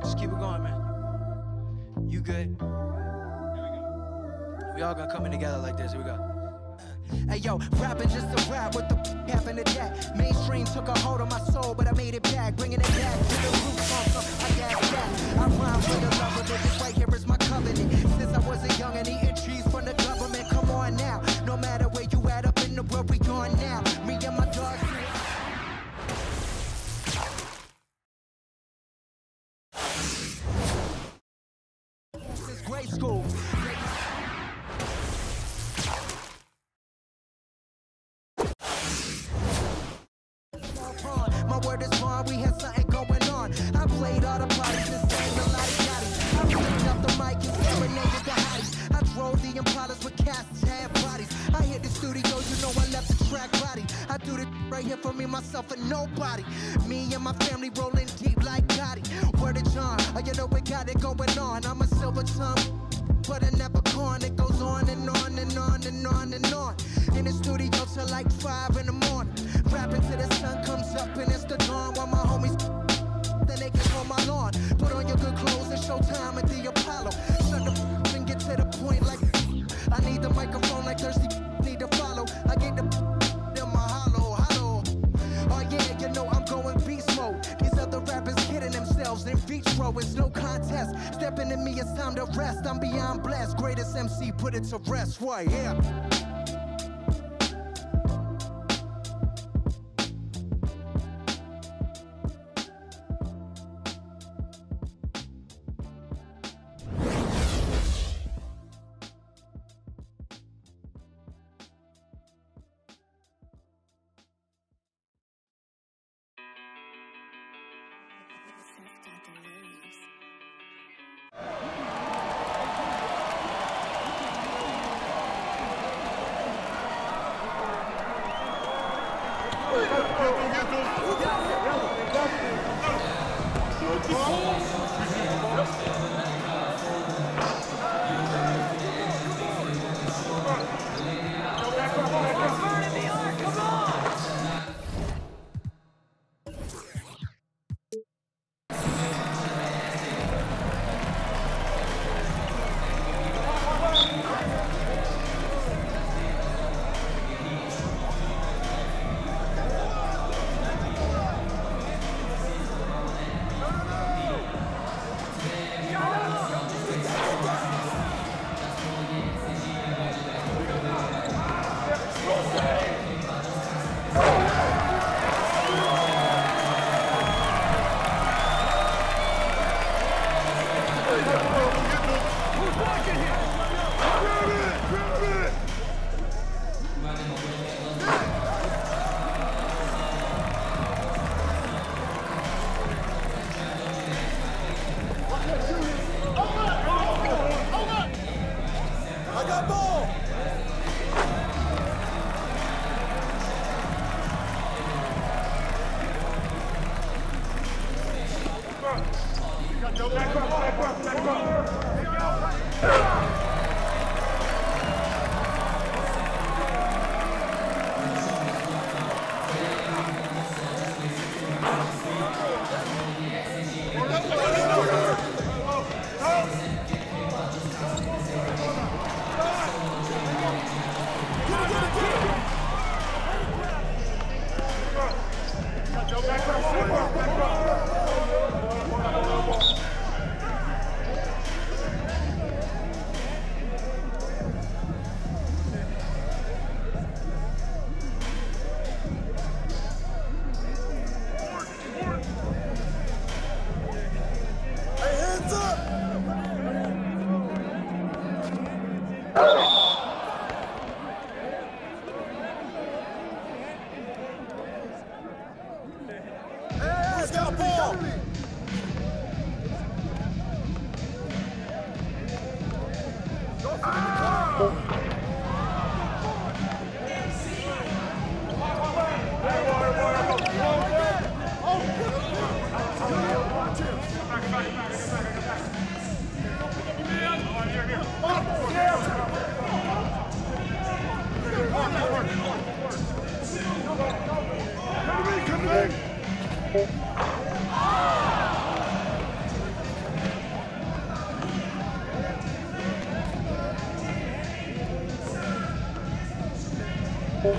Just keep it going, man. You good? We all gonna come in together like this. Here we go. Hey yo, rapping just a rap, what the happened to that? Mainstream took a hold of my soul, but I made it back, bringing it back to the roots on some, I gas that. I rhyme with a love of it, this right here is my covenant. Since I was a young and eating trees from the government, come on now. No matter where you at up in the world, we on now. Me and my dogs. Since grade school. My word is bond, we had something going on. I played all the parties and sang the lottie. I picked up the mic and serenaded the hotties. I drove the Impalas with casts, had bodies. I hit the studio, you know I left the track body. I do this right here for me, myself, and nobody. Me and my family rolling deep like Gotti. Word of John, oh, you know we got it going on. I'm a silver tongue, but I never corn. It goes on and on and on and on and on. In the studio till like 5 in the morning. Rapping till the sun comes up and it's the dawn. While my homies, then they can call my lawn. Put on your good clothes and show time at the Apollo. Shut the and get to the point like I need the microphone like thirsty need to follow. I get the in my hollow. Oh yeah, you know I'm going beast mode. These other rappers kidding themselves in vitro. It's no contest. Stepping in me, it's time to rest. I'm beyond blessed. Greatest MC, put it to rest. Why, yeah.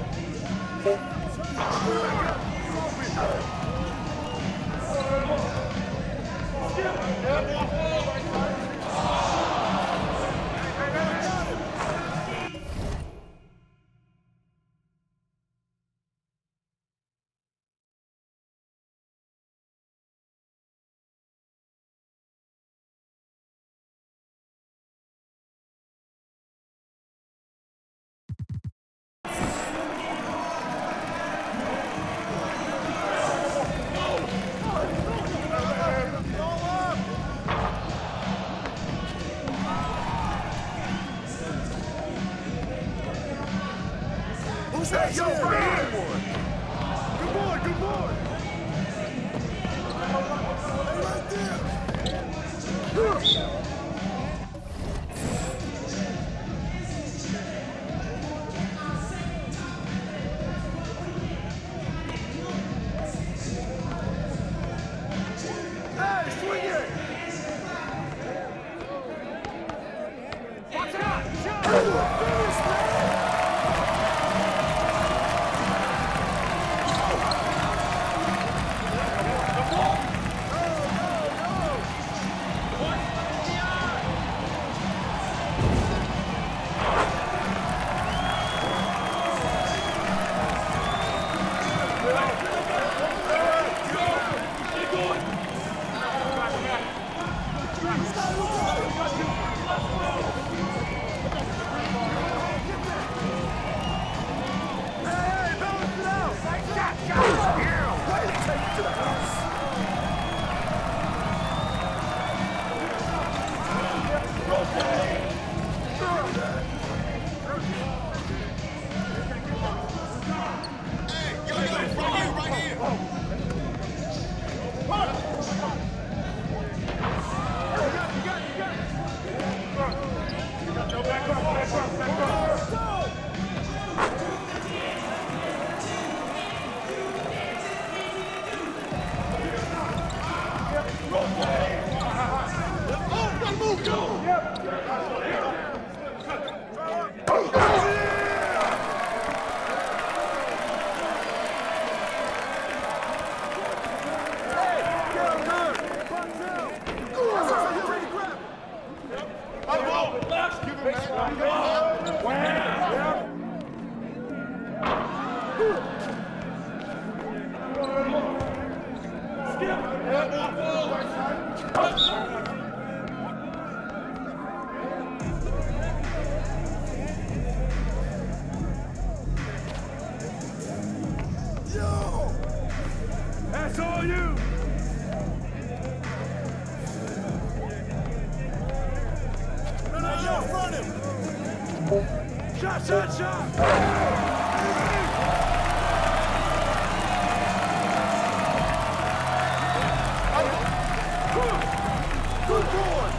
Hey, yo, right here! Good boy, good boy! Hey, right there! Hey, swing it! Watch out! Finish, man! That's all you! No, run him! Shot! Good boy!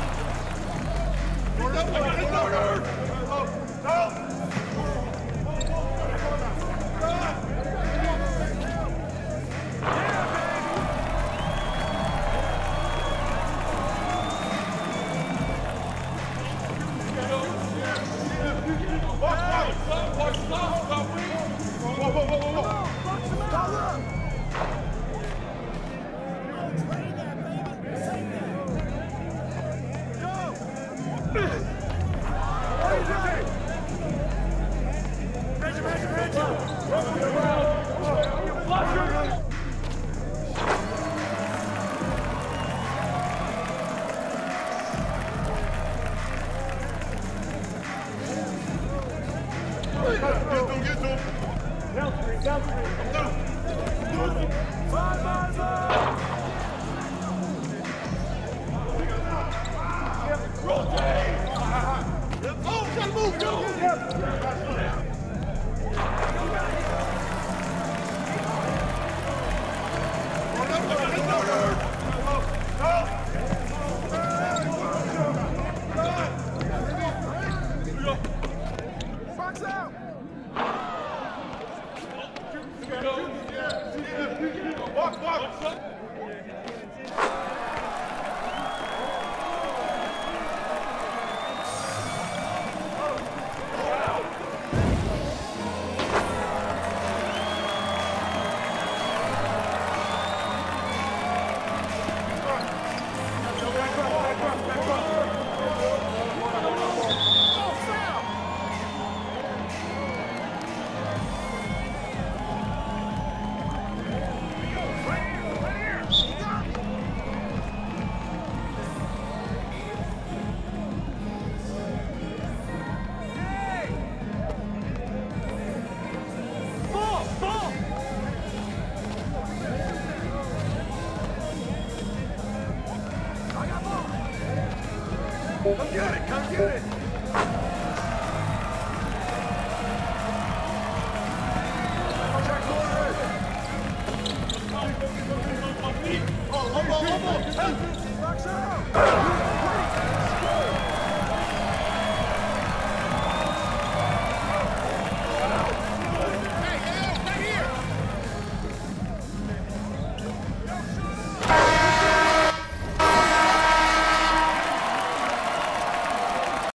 Come get it, come get it!